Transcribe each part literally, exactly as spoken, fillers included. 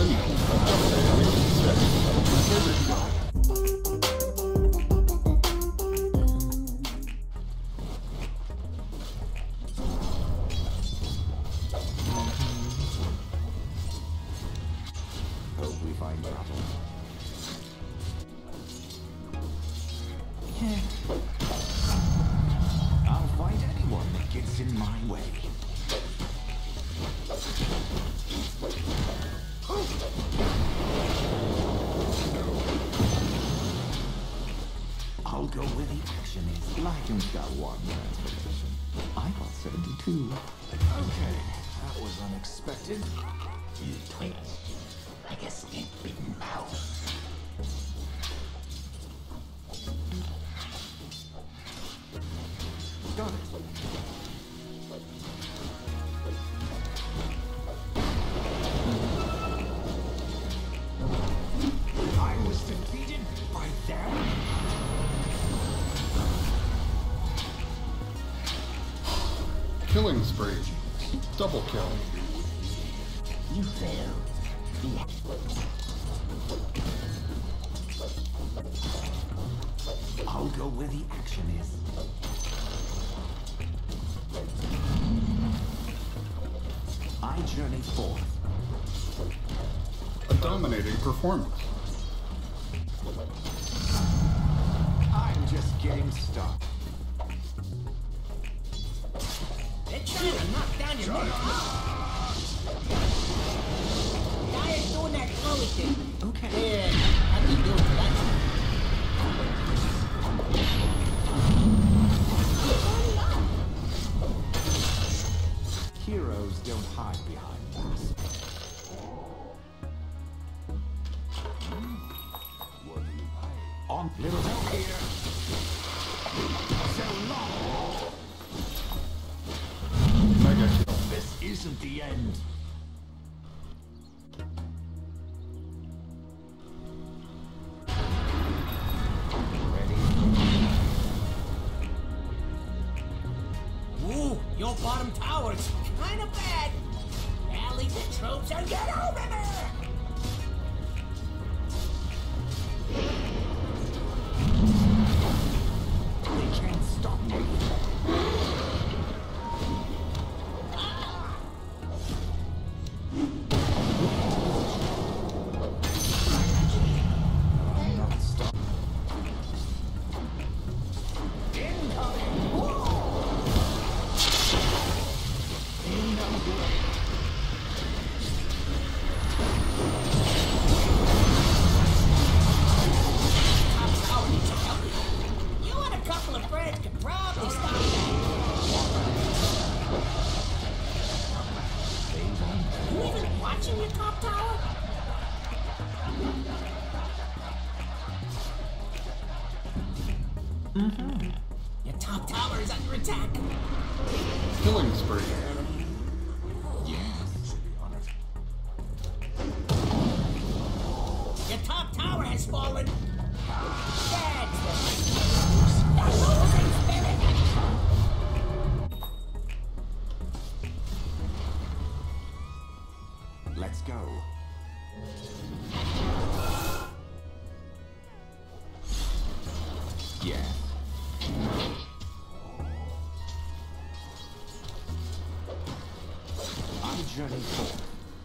I'll fight anyone that gets in my way. I'll go where the action is. Lycan's got one transformation. I got seventy-two. Okay, that was unexpected. You twins, like a snake big mouse. Got it. I was defeated by them? Killing spree. Double kill. You failed. Yeah. I'll go where the action is. I journey forth. A dominating performance. I'm just getting started. They're trying to knock down your motor. Dyer's doing that Chloe thing. Okay. Yeah, how do you do it for that? Heroes don't hide behind masks. On little help here. So long. Mega kill. This isn't the end. Ooh, your bottom tower's kind of bad. Rally the troops and get over there! They can't stop me. I'm not stopping. Incoming! You and a couple of friends could probably stop that. You even watching your top tower? Mm-hmm. Your top tower is under attack. Killing spree. Yes. Your top tower has fallen. That's Let's go. Yeah. I journey forth.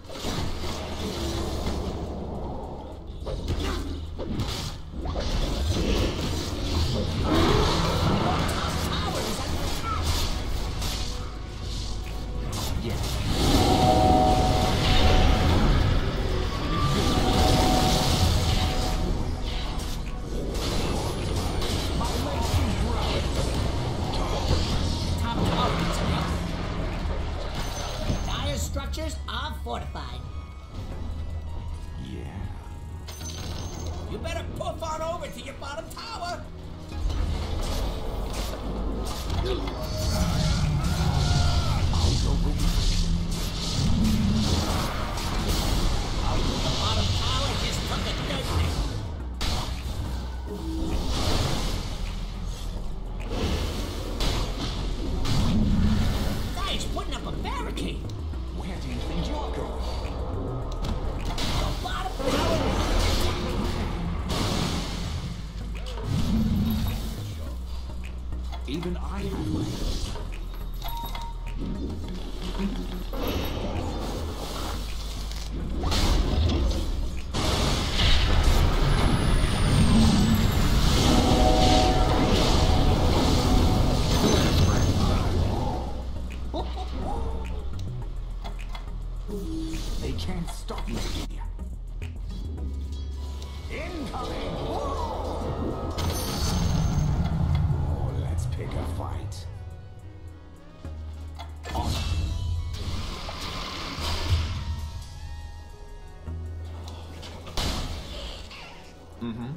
Structures are fortified. Yeah. You better poof on over to your bottom tower. I'll go with you. The bottom tower just took a dirt. Guy's putting up a barricade. Where do you think you're going? Even I have limits. They can't stop me. Incoming! Oh, let's pick a fight. On. Mm-hmm.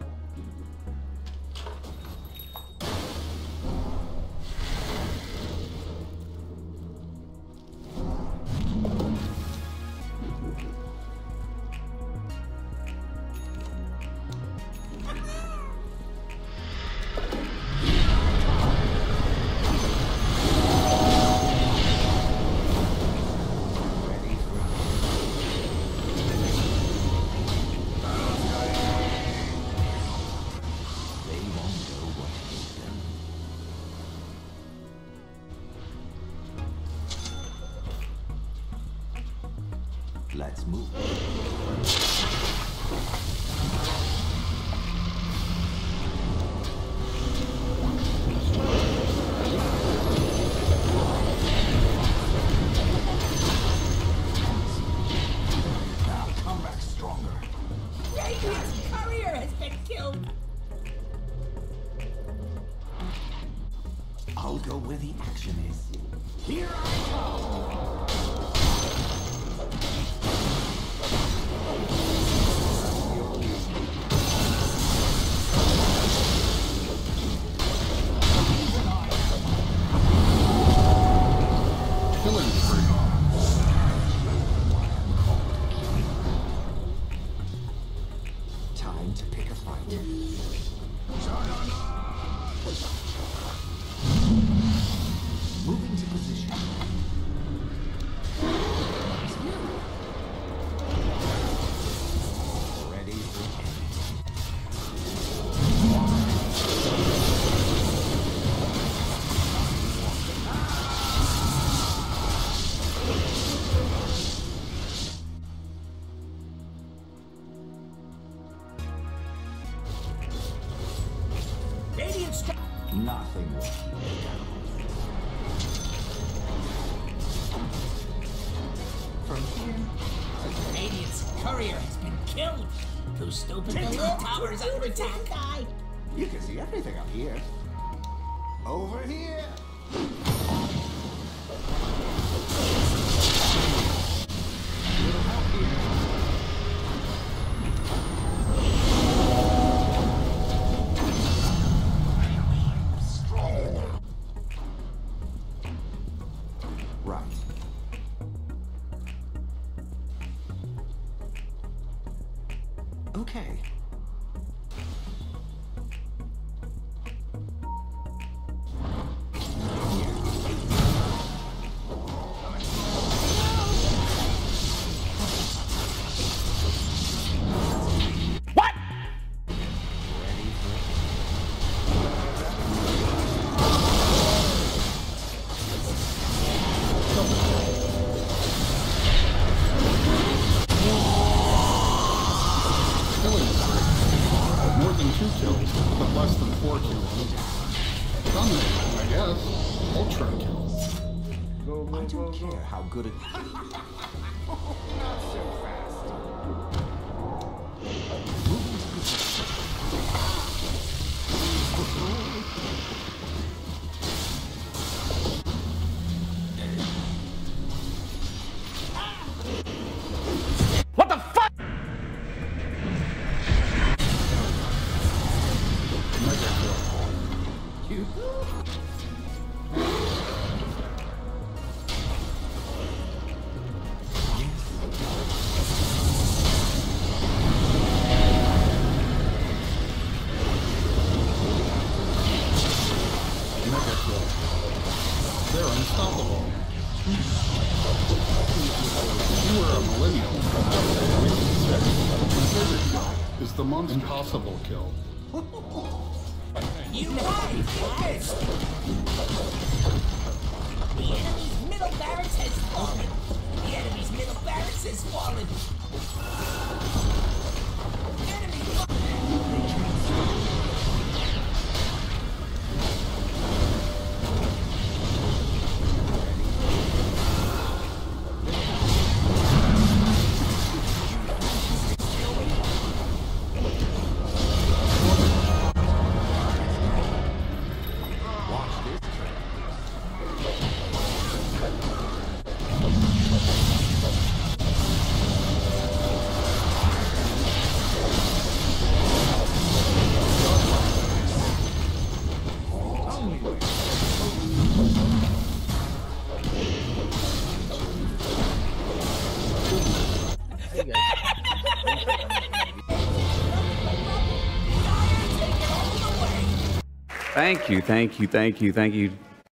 Let's move. Now come back stronger. Radiant's courier has been killed. I'll go where the action is. Here I come! Killing spree. Time to pick a fight. Moving to position. Ready for anything. Radiant's Nothing will keep me down. From here, Radiant's courier has been killed. Too stupid to live. Tower is under attack. you can see everything up here. Over here! Little help here. Right. Okay. What? Ready for Killing spree. More than two kills, but less than four kills. Dominating, I guess. Ultra kill. I don't care how good it. Not so fast. Moving to position. What the fuck? Mega kill. You. Mega kill. They're unstoppable. You were a millennial. My favorite kill is the most impossible kill. You right, guys. The enemy's middle barracks has fallen. The enemy's middle barracks has fallen. Enemy. Thank you, thank you, thank you, thank you.